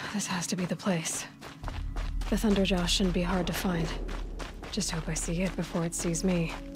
This has to be the place. The Thunderjaw shouldn't be hard to find. Just hope I see it before it sees me.